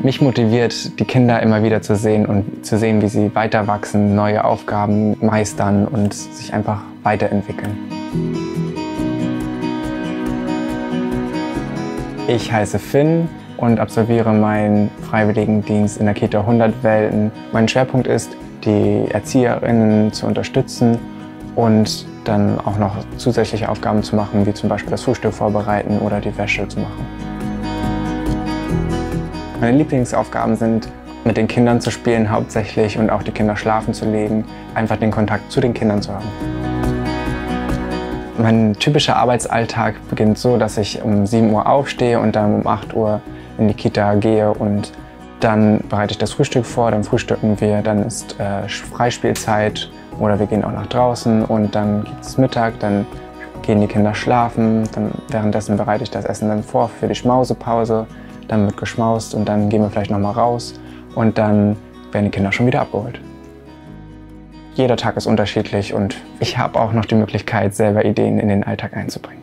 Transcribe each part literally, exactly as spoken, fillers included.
Mich motiviert, die Kinder immer wieder zu sehen und zu sehen, wie sie weiter wachsen, neue Aufgaben meistern und sich einfach weiterentwickeln. Ich heiße Finn und absolviere meinen Freiwilligendienst in der Kita hundert Welten. Mein Schwerpunkt ist, die ErzieherInnen zu unterstützen und dann auch noch zusätzliche Aufgaben zu machen, wie zum Beispiel das Frühstück vorbereiten oder die Wäsche zu machen. Meine Lieblingsaufgaben sind, mit den Kindern zu spielen hauptsächlich und auch die Kinder schlafen zu legen, einfach den Kontakt zu den Kindern zu haben. Mein typischer Arbeitsalltag beginnt so, dass ich um sieben Uhr aufstehe und dann um acht Uhr in die Kita gehe und dann bereite ich das Frühstück vor, dann frühstücken wir, dann ist äh, Freispielzeit oder wir gehen auch nach draußen und dann gibt es Mittag, dann gehen die Kinder schlafen, dann währenddessen bereite ich das Essen dann vor für die Schmausepause, dann wird geschmaust und dann gehen wir vielleicht noch mal raus und dann werden die Kinder schon wieder abgeholt. Jeder Tag ist unterschiedlich und ich habe auch noch die Möglichkeit, selber Ideen in den Alltag einzubringen.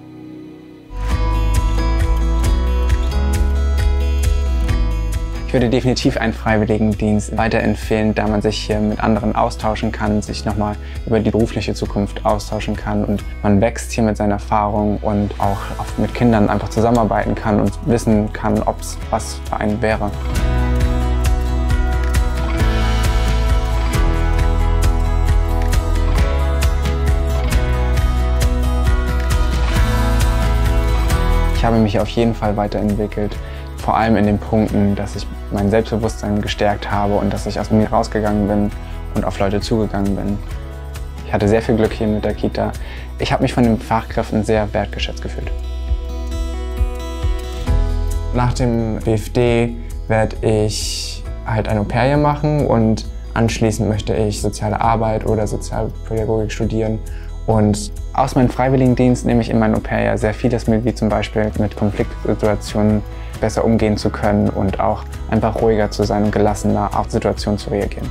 Ich würde definitiv einen Freiwilligendienst weiterempfehlen, da man sich hier mit anderen austauschen kann, sich nochmal über die berufliche Zukunft austauschen kann und man wächst hier mit seiner Erfahrung und auch mit Kindern einfach zusammenarbeiten kann und wissen kann, ob es was für einen wäre. Ich habe mich auf jeden Fall weiterentwickelt, vor allem in den Punkten, dass ich mein Selbstbewusstsein gestärkt habe und dass ich aus mir rausgegangen bin und auf Leute zugegangen bin. Ich hatte sehr viel Glück hier mit der Kita. Ich habe mich von den Fachkräften sehr wertgeschätzt gefühlt. Nach dem B F D werde ich halt ein Au-pair hier machen und anschließend möchte ich soziale Arbeit oder Sozialpädagogik studieren. Und aus meinem Freiwilligendienst nehme ich in meinem Au-pair sehr vieles mit, wie zum Beispiel mit Konfliktsituationen besser umgehen zu können und auch einfach ruhiger zu sein und gelassener auf Situationen zu reagieren.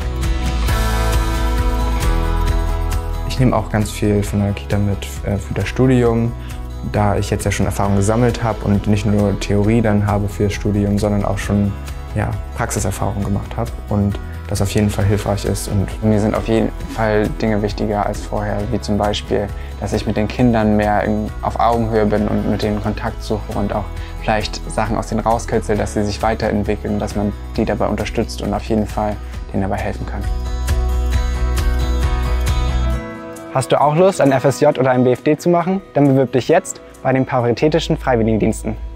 Ich nehme auch ganz viel von der Kita mit äh, für das Studium, da ich jetzt ja schon Erfahrung gesammelt habe und nicht nur Theorie dann habe für das Studium, sondern auch schon ja, Praxiserfahrung gemacht habe und das auf jeden Fall hilfreich ist. Und mir sind auf jeden Fall Dinge wichtiger als vorher, wie zum Beispiel, dass ich mit den Kindern mehr in, auf Augenhöhe bin und mit denen Kontakt suche und auch vielleicht Sachen aus denen rauskitzel, dass sie sich weiterentwickeln, dass man die dabei unterstützt und auf jeden Fall denen dabei helfen kann. Hast du auch Lust, ein F S J oder ein B F D zu machen? Dann bewirb dich jetzt bei den Paritätischen Freiwilligendiensten.